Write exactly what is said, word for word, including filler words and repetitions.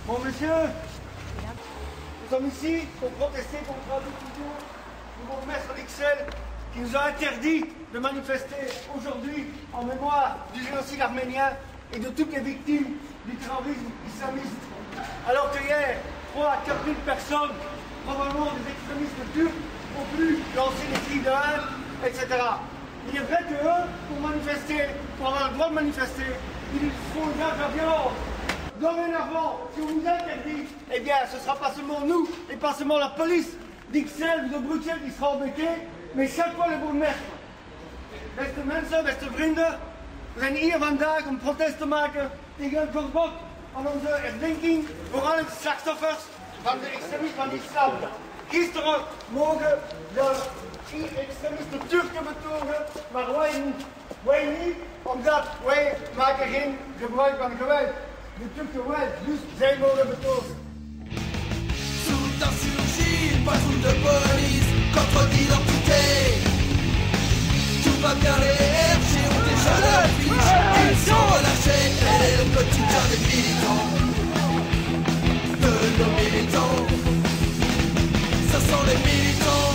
Bon, monsieur, nous sommes ici pour protester contre la décision du bourgmestre d'Ixelles qui nous a interdit de manifester aujourd'hui en mémoire du génocide arménien et de toutes les victimes du terrorisme islamiste. Alors que hier, trois à quatre mille personnes, probablement des extrémistes turcs, ont pu lancer des cris de haine, et cetera. Il est vrai que eux, pour manifester, pour avoir le droit de manifester, il faut usage de la violence. Dorénavant, si on nous interdit, eh bien, ce ne sera pas seulement nous, et pas seulement la police d'Ixelles ou de Bruxelles qui sera embêtée, mais chaque fois le bourgmestre. Beste mensen, beste vrienden, we zijn hier vandaag om protest te maken tegen het verbod van onze herdenking voor alle slachtoffers van de extremisme van de islam. Gisteren mogen de extremisten Turken betogen, maar wij niet. Wij niet, omdat wij maken geen gebruik van geweld. De Turken wel, dus zij mogen betogen. Sous d'insurgie, une patrouille de police, contre d'identité. Tout va bien, les R G ont déjà leur fiche. Ils sont relâchés, tel est le quotidien des militants. De nos militants, ça sent les militants.